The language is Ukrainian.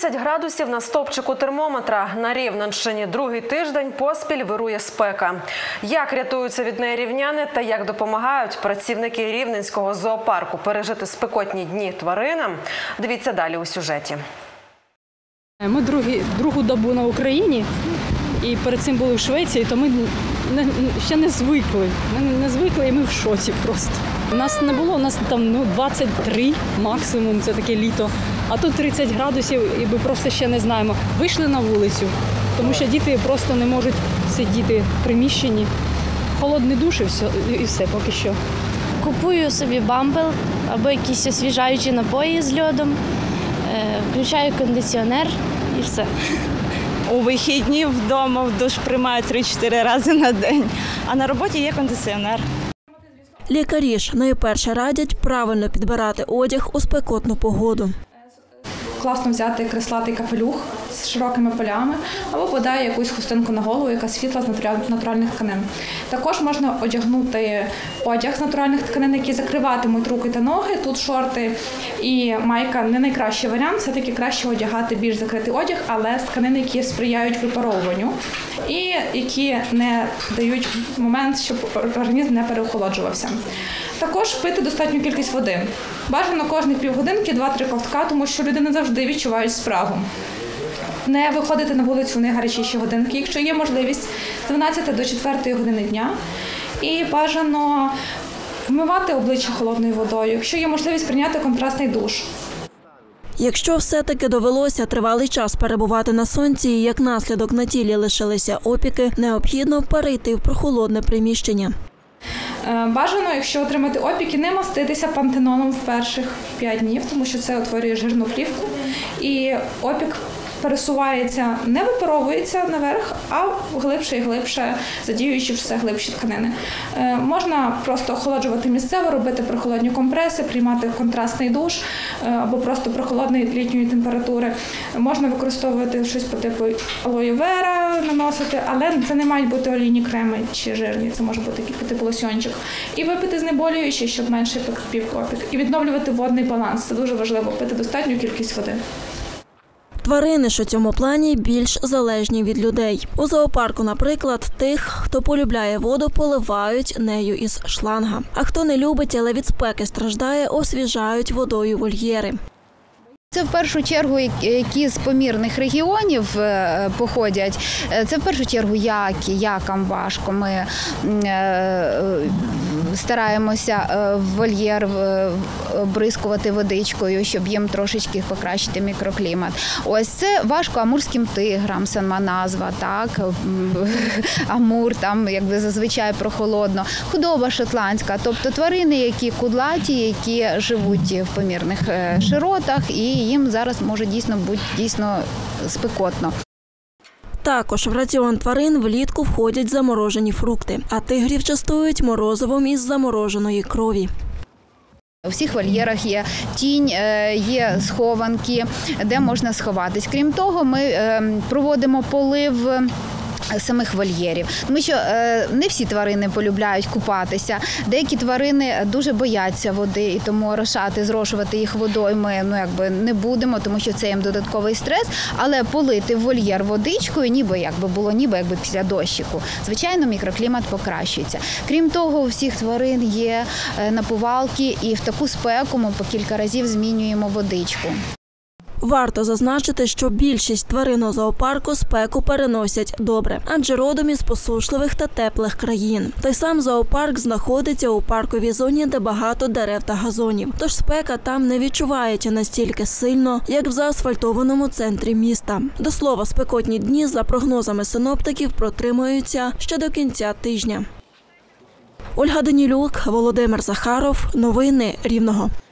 30 градусів на стовпчику термометра. На Рівненщині другий тиждень поспіль вирує спека. Як рятуються від неї рівняни та як допомагають працівники Рівненського зоопарку пережити спекотні дні тваринам? Дивіться далі у сюжеті. Ми другу добу на Україні і перед цим були в Швеції, то ми ще не звикли. Ми не звикли і ми в шоці просто. У нас не було, у нас там 23 максимум, це таке літо. А тут 30 градусів і ми просто ще не знаємо. Вийшли на вулицю, тому що діти просто не можуть сидіти в приміщенні. Холодний душ і все поки що. Купую собі бамбл або якісь освіжаючі напої з льодом, включаю кондиціонер і все. У вихідні вдома в душ приймаю 3-4 рази на день, а на роботі є кондиціонер. Лікарі ж найперше радять правильно підбирати одяг у спекотну погоду. Класно взяти креслатий капелюх з широкими полями або бодай якусь хустинку на голову, яка світла з натуральних тканин. Також можна одягнути одяг з натуральних тканин, які закриватимуть руки та ноги. Тут шорти і майка не найкращий варіант, все-таки краще одягати більш закритий одяг, але з тканин, які сприяють випаровуванню і які не дають момент, щоб організм не переохолоджувався. Також пити достатню кількість води. Бажано кожні півгодинки 2-3 ковтка, тому що люди не завжди відчувають спрагу. Не виходити на вулицю в найгарячіші годинки, якщо є можливість, з 12 до 4 години дня. І бажано вмивати обличчя холодною водою, якщо є можливість прийняти контрастний душ. Якщо все-таки довелося тривалий час перебувати на сонці і як наслідок на тілі лишилися опіки, необхідно перейти в прохолодне приміщення. Бажано, якщо отримати опіки, не маститися пантенолом в перших 5 днів, тому що це утворює жирну плівку. І опік пересувається, не випаровується наверх, а глибше і глибше, задіюючи все глибші тканини. Можна просто охолоджувати місцево, робити прохолодні компреси, приймати контрастний душ або просто прохолодної літньої температури. Можна використовувати щось по типу алоє вера, наносити, але це не мають бути олійні креми чи жирні, це може бути по типу лосьончик. І випити знеболюючі, щоб менше пів опік. І відновлювати водний баланс. Це дуже важливо, пити достатню кількість води. Тварини ж у цьому плані більш залежні від людей. У зоопарку, наприклад, тих, хто полюбляє воду, поливають нею із шланга. А хто не любить, але від спеки страждає, освіжають водою вольєри. Це в першу чергу, які з помірних регіонів походять, це в першу чергу якам важко. Ми стараємося вольєр бризкувати водичкою, щоб їм трошечки покращити мікроклімат. Ось це важко амурським тиграм, сама назва, так? Амур, там якби зазвичай прохолодно. Худоба шотландська, тобто тварини, які кудлаті, які живуть в помірних широтах і їм зараз може бути дійсно спекотно. Також в раціон тварин влітку входять заморожені фрукти, а тигрів частують морозивом із замороженої крові. У всіх вольєрах є тінь, є схованки, де можна сховатись. Крім того, ми проводимо полив самих вольєрів. Тому що не всі тварини полюбляють купатися. Деякі тварини дуже бояться води, і тому зрошувати їх водою ми не будемо, тому що це їм додатковий стрес. Але полити вольєр водичкою, ніби після дощику, звичайно, мікроклімат покращується. Крім того, у всіх тварин є напувалки, і в таку спеку ми по кілька разів змінюємо водичку. Варто зазначити, що більшість тварин у зоопарку спеку переносять добре, адже родом із посушливих та теплих країн. Той сам зоопарк знаходиться у парковій зоні, де багато дерев та газонів. Тож спека там не відчувається настільки сильно, як в заасфальтованому центрі міста. До слова, спекотні дні, за прогнозами синоптиків, протримуються ще до кінця тижня. Ольга Данілюк, Володимир Захаров. Новини Рівного.